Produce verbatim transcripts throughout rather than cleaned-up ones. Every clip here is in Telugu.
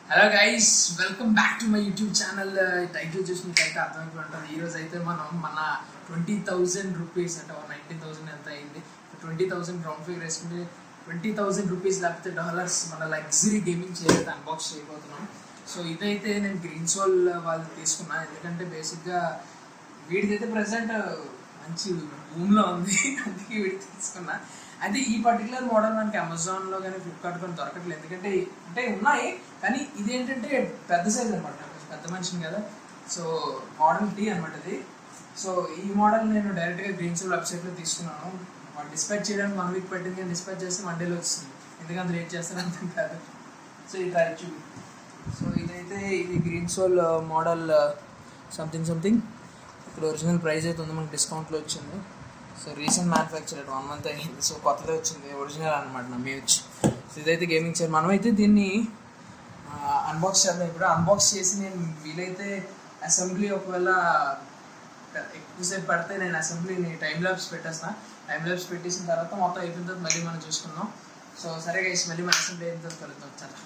Hello guys, welcome back to my YouTube channel. Title చూసినట్లయితే అర్థమైపోయి ఉంటుంది. ఈరోజు అయితే మనం మన ట్వంటీ థౌజండ్ రూపీస్ అంటే నైన్టీన్ థౌసండ్ ఎంత అయింది, ట్వంటీ థౌసండ్ రౌండ్ ఫిగర్ వేసుకుంటే ట్వంటీ థౌసండ్ రూపీస్ లేకపోతే డాలర్స్ మన లగ్జరీ గేమింగ్ చేయలేదు అన్బాక్స్ చేయబోతున్నాం. సో ఇదైతే నేను గ్రీన్ సోల్ వాళ్ళు తీసుకున్నా, ఎందుకంటే బేసిక్గా వీడిదైతే ప్రజెంట్ మంచి రూమ్లో ఉంది, అందుకే వీడికి తీసుకున్నా. అయితే ఈ పర్టికులర్ మోడల్ మనకి అమెజాన్లో కానీ ఫ్లిప్కార్ట్ కానీ దొరకట్లేదు, ఎందుకంటే అంటే ఉన్నాయి కానీ ఇదేంటంటే పెద్ద సైజ్ అనమాట, పెద్ద మనిషిని కదా. సో మోడల్ టీ అనమాట ఇది. సో ఈ మోడల్ నేను డైరెక్ట్గా గ్రీన్ సోల్ వెబ్సైట్లో తీసుకున్నాను. వాళ్ళు డిస్పాచ్ చేయడానికి వన్ వీక్ పట్టింది, కానీ డిస్పాచ్ చేస్తే వన్ డేలో వచ్చింది. ఎందుకంత లేట్ చేస్తాను అర్థం కాదు. సో ఇది ట్రై చూ సో ఇదైతే ఇది green soul model something something ఇక్కడ ఒరిజినల్ ప్రైస్ అయితే ఉంది, మనకి డిస్కౌంట్లో వచ్చింది. So recent manufactured one month అయింది, సో కొత్తదే వచ్చింది, ఒరిజినల్ అనమాట నమ్మి వచ్చి. సో ఇదైతే గేమింగ్ చైర్. మనమైతే దీన్ని అన్బాక్స్ చేద్దాం. ఇప్పుడు అన్బాక్స్ చేసి నేను వీలైతే అసెంబ్లీ ఒకవేళ ఎక్కువసేపు పడితే నేను అసెంబ్లీని టైం ల్యాబ్స్ పెట్టేస్తాను. టైం ల్యాబ్స్ పెట్టేసిన తర్వాత మొత్తం అయిపోయిన తర్వాత మళ్ళీ మనం చూసుకుందాం. సో సరే గైస్, మళ్ళీ మన అసెంబ్లీ అయిన తర్వాత కలుద్దాం. చాలా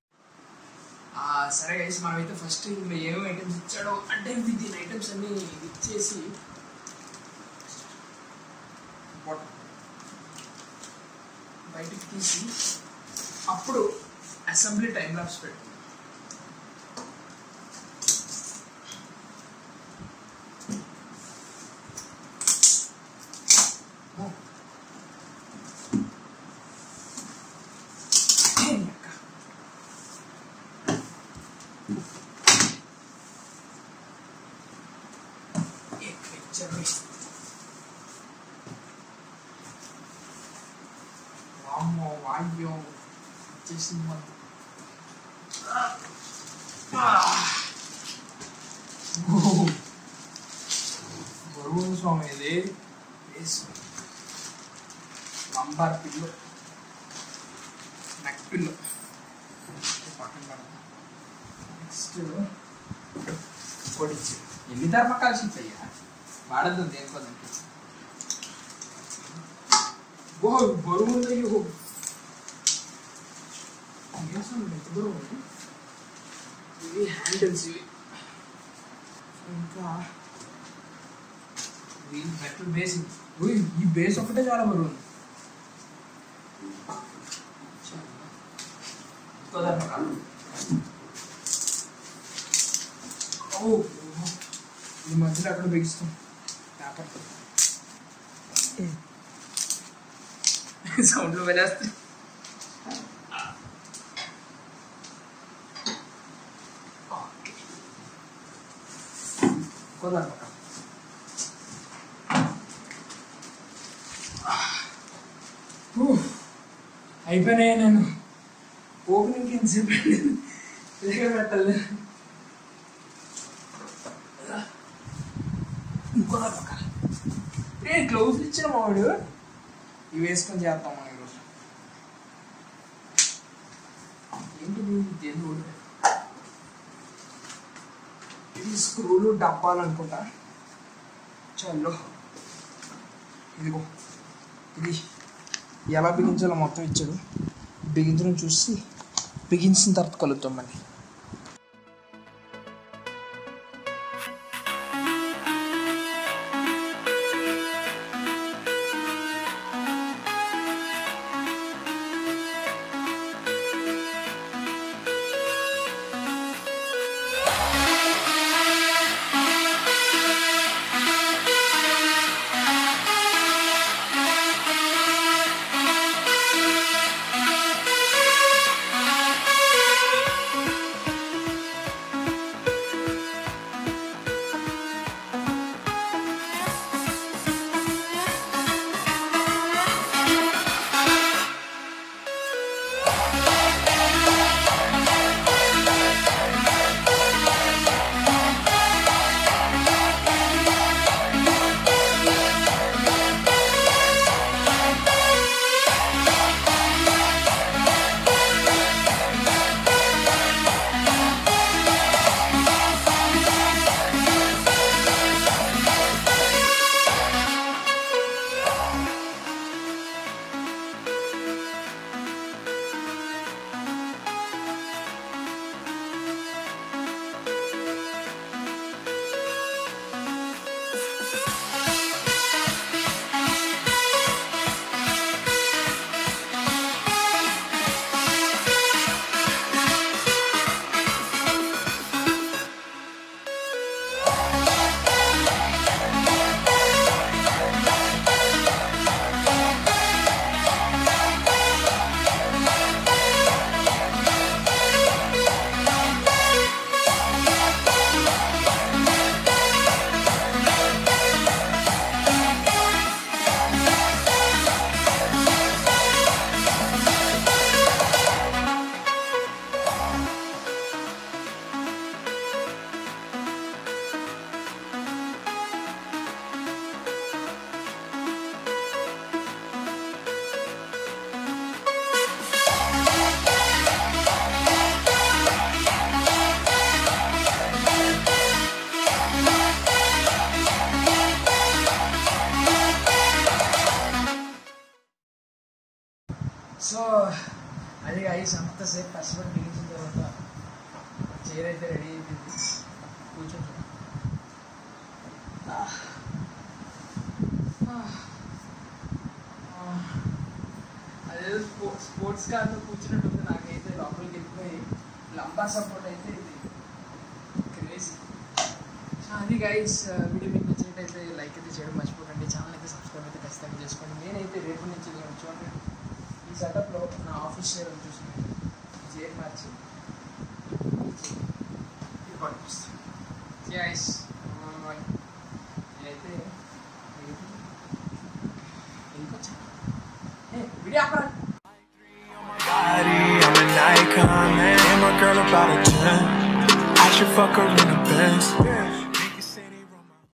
సరే గైస్, మనమైతే ఫస్ట్ ఏమేమి ఐటమ్స్ ఇచ్చాడో అంటే దీని ఐటమ్స్ అన్నీ ఇచ్చేసి బయటికి తీసి అప్పుడు అసెంబ్లీ టైం ల్యాబ్స్ పెట్టు. అమ్మో వాయ్యో వచ్చేసింది మొత్తం. బరువు స్వామి ఇది లంబార్ పిల్లు, నెక్ పిల్లు పక్కన పడతా. నెక్స్ట్ పొడిచి ఎన్ని ధర్మకాలు షీట్స్ అయ్యా వాడద్దు దేనికోదండి. ఓ బరువు ఉందయ్యో, ఎంత బరువు ఉంది. ఇవి హ్యాండిల్స్, ఇవి ఇంకా వీల్ మెటల్ బేస్. ఈ బేస్ ఒకటే చాలా బరువు ఉంది. ఓ ఈ మధ్యలో అక్కడ బిగిస్తాం పేపర్ సౌండ్లు వెళ్ళేస్తాయి. అయిపోయినాయి. నేను ఓపెనింగ్ ఎంతసేపు పెట్టాలి. ఇంకో పక్క ఏ గ్లౌజ్ ఇచ్చిన మావాడు ఇవి వేసుకొని చేద్దాం మనం ఈరోజు. ఏంటిది దేవుడు, ఇది స్క్రూలు డబ్బాలు అనుకుంటా. చలో ఇదిగో, ఇది ఎలా బిగించాలో మొత్తం ఇచ్చాడు. బిగించడం చూసి బిగించిన తర్వాత కలుద్దాం మళ్ళీ. తర్వాత చైర్ అయితే రెడీ అయిపోయింది, కూర్చొని అదేదో స్పో స్పోర్ట్స్ కార్లో కూర్చున్నట్టుంది నాకైతే. లోపలికి వెళ్ళిపోయి లంబా సపోర్ట్ అయితే ఇది క్రేజీ. అది గైస్, వీడియో మీకు నచ్చినట్టయితే లైక్ అయితే చేయడం మర్చిపోకండి, ఛానల్ అయితే సబ్స్క్రైబ్ అయితే ఖచ్చితంగా చేసుకోండి. నేనైతే రేపు నుంచి చూడండి ఈ సెటప్లో నా ఆఫీస్ షేర్ చూసింది చైర్ మార్చి గైస్ నేనైతే వెళ్ళిపోచ్చా వీడియో అక్కడ. I'm an icon, man. And my girl about a ten. I should fuck her in the Benz.